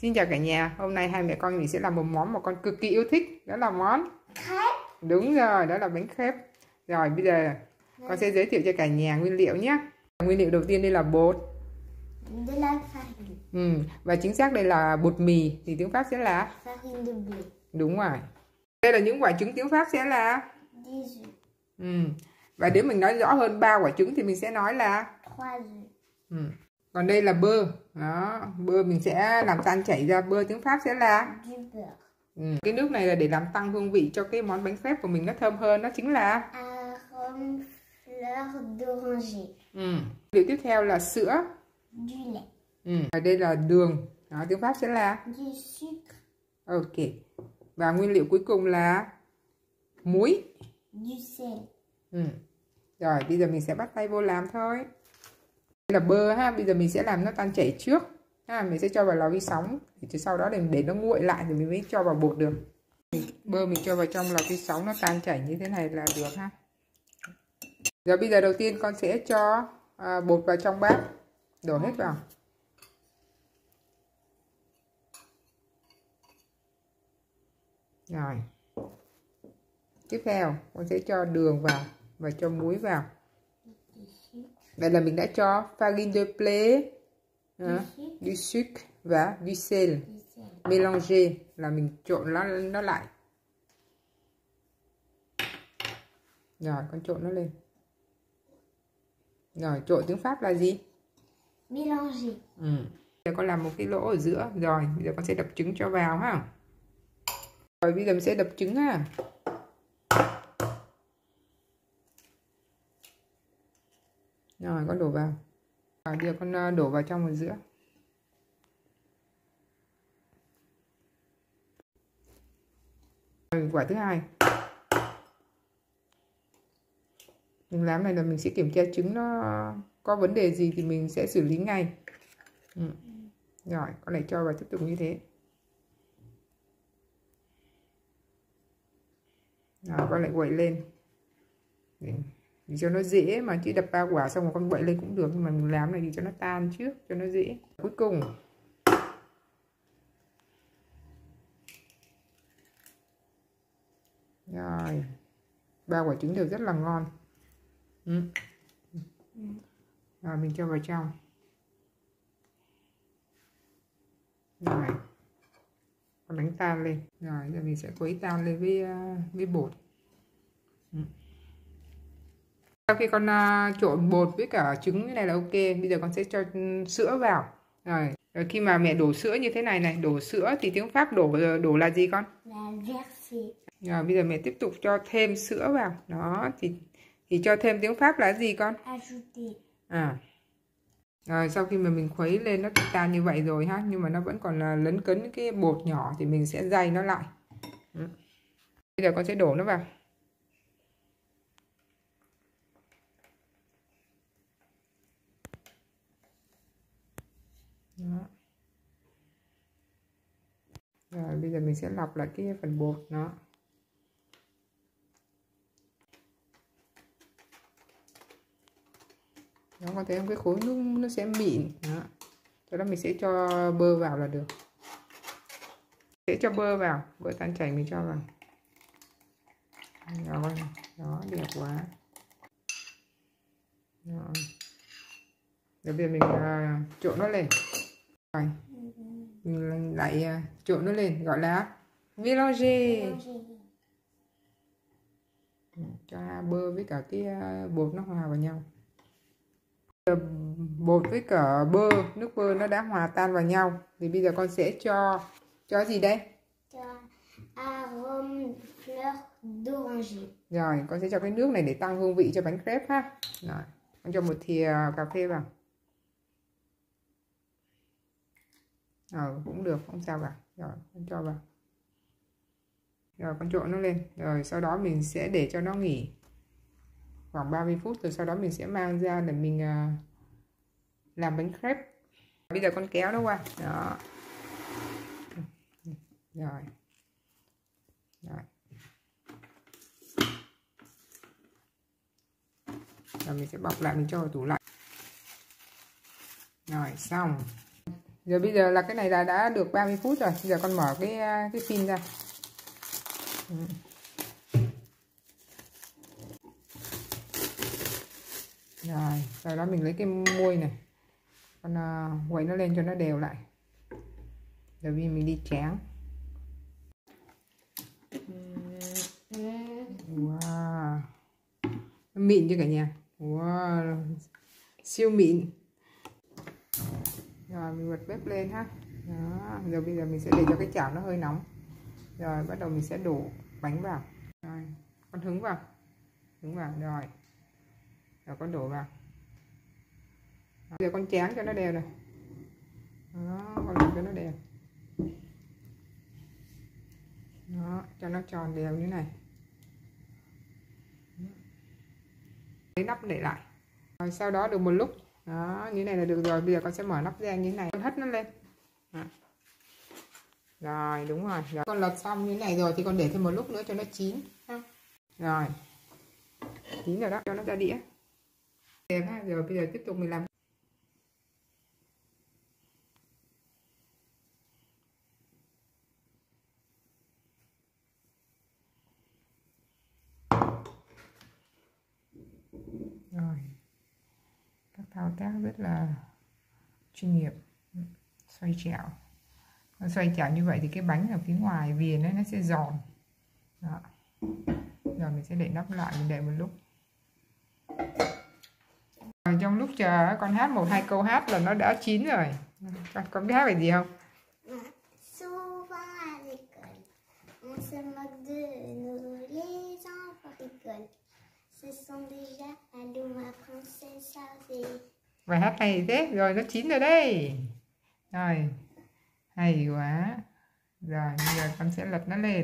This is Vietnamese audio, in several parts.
Xin chào cả nhà, hôm nay hai mẹ con mình sẽ làm một món mà con cực kỳ yêu thích. Đó là món khép. Đúng rồi, đó là bánh khép. Rồi bây giờ con sẽ giới thiệu cho cả nhà nguyên liệu nhé. Nguyên liệu đầu tiên đây là bột. De la farine. Và chính xác đây là bột mì, thì tiếng Pháp sẽ là Farine de blé. đúng rồi. Đây là những quả trứng, tiếng Pháp sẽ là 18 và nếu mình nói rõ hơn 3 quả trứng thì mình sẽ nói là 3 œufs. Còn đây là bơ. Đó, bơ mình sẽ làm tan chảy ra, bơ tiếng Pháp sẽ là Du beurre. Cái nước này là để làm tăng hương vị cho cái món bánh khép của mình nó thơm hơn, đó chính là Arôme fleur d'oranger. Điều tiếp theo là sữa. Du lait. Và đây là đường. Đó, tiếng Pháp sẽ là Du sucre. ok. Và nguyên liệu cuối cùng là muối. Du sel. Rồi bây giờ mình sẽ bắt tay vô làm thôi. Đây là bơ ha, bây giờ mình sẽ làm nó tan chảy trước ha, mình sẽ cho vào lò vi sóng thì sau đó để nó nguội lại thì mình mới cho vào bột được. Bơ mình cho vào trong lò vi sóng nó tan chảy như thế này là được ha. Giờ bây giờ đầu tiên con sẽ cho bột vào trong bát, đổ hết vào. Rồi tiếp theo con sẽ cho đường vào và cho muối vào. Đây là mình đã cho farine de blé, du sucre và du sel. Mélanger là mình trộn nó lại. Rồi con trộn nó lên. Rồi trộn tiếng Pháp là gì? Mélanger. Giờ con làm một cái lỗ ở giữa. Rồi bây giờ con sẽ đập trứng cho vào ha. Rồi bây giờ mình sẽ đập trứng ha. Rồi con đổ vào. Rồi bây giờ con đổ vào trong ở giữa. Rồi quả thứ hai. Mình làm này là mình sẽ kiểm tra trứng nó có vấn đề gì thì mình sẽ xử lý ngay. Rồi con lại cho vào tiếp tục như thế. Rồi con lại quậy lên. Để cho nó dễ mà, chứ đập 3 quả xong rồi con quậy lên cũng được, nhưng mà mình làm này thì cho nó tan trước cho nó dễ. Cuối cùng rồi 3 quả trứng đều rất là ngon. Rồi mình cho vào trong. Rồi con đánh tan lên. Rồi giờ mình sẽ khuấy tan lên với bột. Sau khi con trộn bột với cả trứng như này là ok, bây giờ con sẽ cho sữa vào. Rồi khi mà mẹ đổ sữa như thế này này, đổ sữa thì tiếng Pháp đổ là gì con? La verser. Rồi bây giờ mẹ tiếp tục cho thêm sữa vào. Đó thì cho thêm tiếng Pháp là gì con? Ajouter. Rồi sau khi mà mình khuấy lên nó tan như vậy rồi ha, nhưng mà nó vẫn còn là lấn cấn cái bột nhỏ thì mình sẽ day nó lại. Bây giờ con sẽ đổ nó vào. Đó. Rồi bây giờ mình sẽ lọc lại cái phần bột nó. Đó, có thấy không, cái khối nó sẽ mịn. Đó. Sau đó mình sẽ cho bơ vào là được. Sẽ cho bơ vào, bơ tan chảy mình cho vào. Rồi, đó đẹp quá. Rồi. Rồi bây giờ mình trộn nó lên. Rồi. Mình lại trộn nó lên, gọi là mélanger. Cho bơ với cả cái bột nó hòa vào nhau. Bột với cả bơ, nước bơ nó đã hòa tan vào nhau thì bây giờ con sẽ cho gì đây? Cho arôme fleur d'oranger. Rồi con sẽ cho cái nước này để tăng hương vị cho bánh crepe ha. Rồi con cho một thìa cà phê vào. Cũng được, không sao cả. Rồi con cho vào. Rồi con trộn nó lên. Rồi sau đó mình sẽ để cho nó nghỉ khoảng 30 phút, rồi sau đó mình sẽ mang ra để mình làm bánh crepe. Bây giờ con kéo nó qua. Đó. Rồi. Rồi. Rồi mình sẽ bọc lại, mình cho vào tủ lạnh. Rồi xong. Giờ bây giờ là cái này là đã được 30 phút rồi. Bây giờ con mở cái pin ra. Rồi, sau đó mình lấy cái muôi này, con quậy nó lên cho nó đều lại. Rồi bây giờ mình đi tráng. Wow, nó mịn chưa cả nhà. Wow, siêu mịn. Rồi mình bật bếp lên ha. Đó, rồi bây giờ mình sẽ để cho cái chảo nó hơi nóng. Rồi bắt đầu mình sẽ đổ bánh vào. Rồi, con hứng vào. Rồi. Rồi con đổ vào. Bây giờ con tráng cho nó đều này. Đó, con làm cho nó đều. Đó, cho nó tròn đều như này. Lấy nắp để lại. Rồi sau đó được một lúc. Đó, như này là được rồi. Bây giờ con sẽ mở nắp ra như thế này. Con hất nó lên. Đó. Rồi, đúng rồi. Rồi. Con lật xong như thế này rồi thì con để thêm một lúc nữa cho nó chín. Rồi. Chín rồi đó. Cho nó ra đĩa. Rồi bây giờ tiếp tục mình làm. Rồi. Các thao tác rất là chuyên nghiệp. Xoay chảo. Con xoay chảo như vậy thì cái bánh ở phía ngoài viền ấy nó sẽ giòn. Đó. Rồi mình sẽ để nắp lại, mình để một lúc. Rồi trong lúc chờ con hát 1-2 câu hát là nó đã chín rồi. Con biết hát bài gì không? Souvent à l'école, on se moque de nous, les enfants rigolent. Ce sont déjà Alou ma princesse Sardi. Bài hát hay thế, rồi nó chín rồi đây. Rồi, hay quá. Rồi bây giờ con sẽ lật nó lên.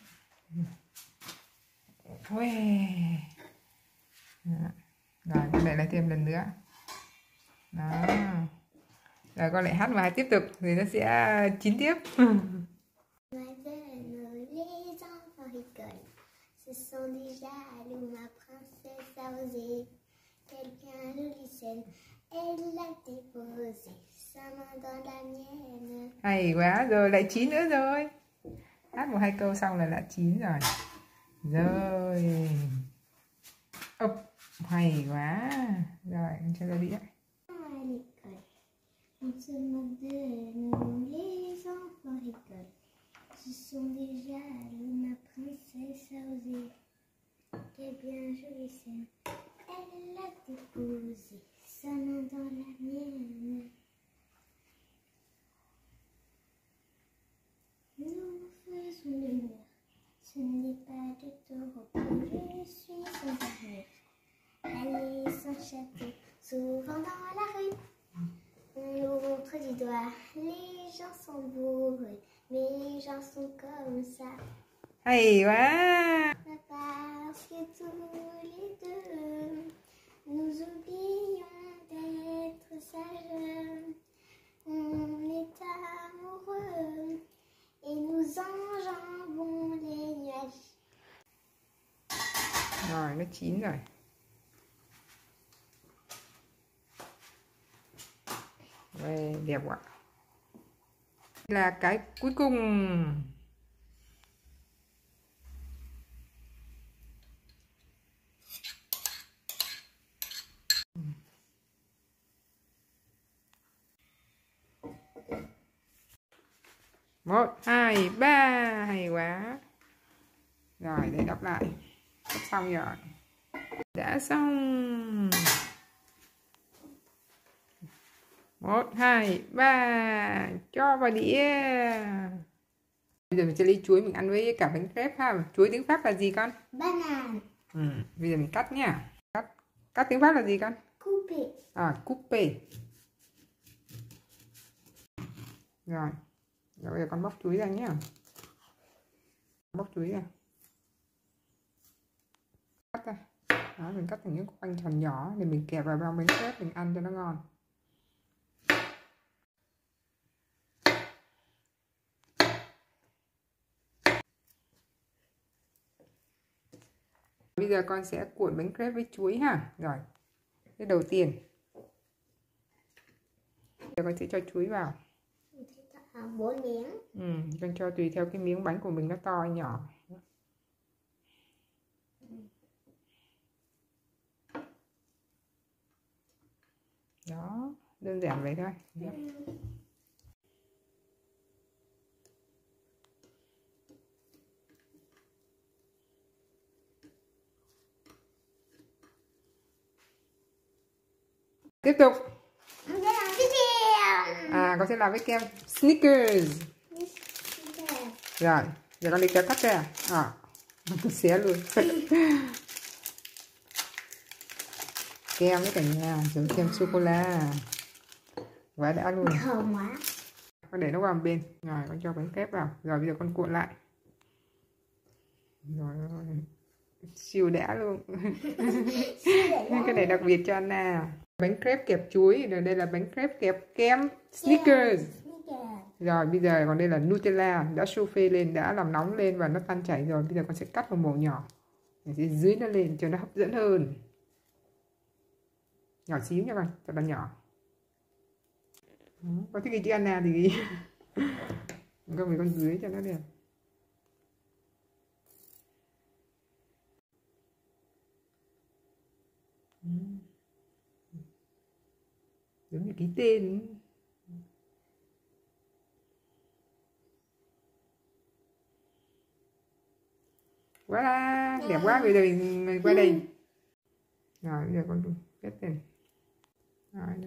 Rồi con để lại thêm lần nữa. Đó. Rồi con lại hát bài tiếp tục thì nó sẽ chín tiếp. Ce sont déjà Alou ma princesse Sardi. Quelqu'un le lycène, elle l'a déposé sa main dans la mienne. Hay quá, rồi lại chín nữa rồi. Hát 1-2 câu xong là đã chín rồi. Rồi. Hay quá. Rồi, em cho ra đĩa. On se moque de nous, les enfants rigolent. Ce sont déjà Alou ma princesse Sardi. Quelle bien jolie scène, elle l'a déposé sa main dans la mienne. Nous faisons le mur, ce n'est pas de tout repos, je suis son dernier. Aller s'enchâter souvent dans la rue. On nous montre du doigt, les gens sont bourrus, mais les gens sont comme ça. Hay quá. Parce que tous les deux, nous oublions d'être sages. On est amoureux et nous enjambons les nuages. Rồi, nó chín rồi. Đây, đẹp quá. Là cái cuối cùng. Một, hai, ba. Hay quá. Rồi, để đắp lại. Đắp xong rồi. Đã xong. 1, 2, 3. Cho vào đĩa. Bây giờ mình sẽ lấy chuối mình ăn với cả bánh crepe ha. Chuối tiếng Pháp là gì con? Banane. Bây giờ mình cắt nha. Cắt tiếng Pháp là gì con? Coupé. Coupé. Rồi. Rồi bây giờ con bóc chuối ra nhé. Bóc chuối ra. Cắt ra. Đó, mình cắt thành những khoanh tròn nhỏ để mình kẹp vào bánh crepe mình ăn cho nó ngon. Bây giờ con sẽ cuộn bánh crepe với chuối ha. Rồi. Cái đầu tiên. Giờ con sẽ cho chuối vào. 4 miếng. Con cho tùy theo cái miếng bánh của mình nó to hay nhỏ. Đó, đơn giản vậy thôi. Tiếp tục. Con sẽ làm với kem Snickers. Rồi, giờ con đi kéo cắt ra. Xé luôn. Kem với cả nhà, rồi kem sô-cô-la. Quá đã luôn. Thơm quá. Con để nó qua một bên. Rồi, con cho bánh kép vào. Rồi bây giờ con cuộn lại. Rồi, siêu đã luôn. Cái này đặc biệt cho Anna. Bánh crepe kẹp chuối, rồi đây là bánh crepe kẹp kem Snickers. Rồi bây giờ còn đây là Nutella, đã xô-phê lên, đã làm nóng lên và nó tan chảy rồi. Bây giờ con sẽ cắt một màu nhỏ để sẽ dưới nó lên cho nó hấp dẫn hơn. Nhỏ xíu nha con, thật là nhỏ. Có thích cái chữ Anna thì ghi. Con phải con dưới cho nó đẹp. Giống như ký tên. Wow, đẹp quá. Bây giờ mình qua đây. Rồi bây giờ con kết tên. Rồi đó.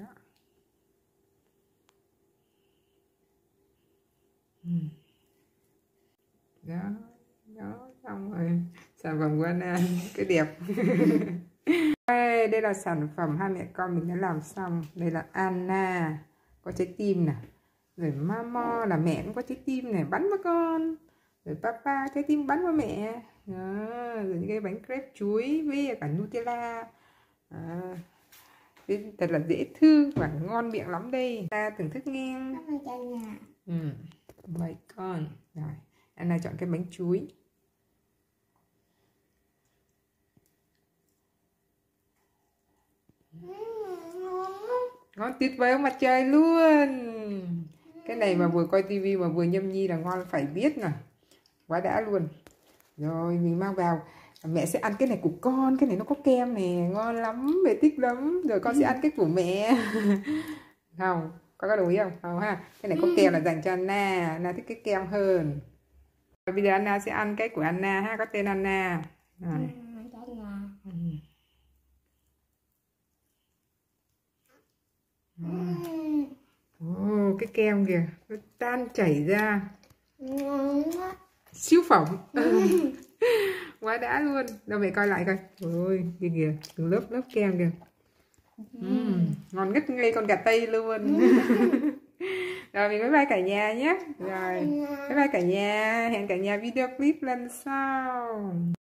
Đó, xong rồi. Sản phẩm của Anna cái đẹp. Đây là sản phẩm hai mẹ con mình đã làm xong. Đây là Anna có trái tim nè, rồi Mama là mẹ cũng có trái tim này, bắn với con, rồi Papa trái tim bắn với mẹ. Đó, rồi những cái bánh crepe chuối với cả Nutella. Thật là dễ thương và ngon miệng lắm đây. Ta thưởng thức nghe. Vậy con. Rồi Anna chọn cái bánh chuối. Ngon tuyệt vời ông mặt trời luôn. Cái này mà vừa coi tivi mà vừa nhâm nhi là ngon phải biết nè. Quá đã luôn. Rồi mình mang vào. Mẹ sẽ ăn cái này của con. Cái này nó có kem nè, ngon lắm, mẹ thích lắm. Rồi con sẽ ăn cái của mẹ. Không, con có đồng ý không? Không ha. Cái này có kem là dành cho Anna. Anna thích cái kem hơn. Rồi bây giờ Anna sẽ ăn cái của Anna ha, có tên Anna. Rồi. Cái kem kìa, nó tan chảy ra. Siêu phẩm. Quá đã luôn. Đâu mẹ coi lại coi. Ôi, kìa kìa, từng lớp kem kìa. Ngon ngất ngây con gà Tây luôn. Rồi mình bye bye cả nhà nhé. Rồi, bye bye cả nhà. Hẹn cả nhà video clip lần sau.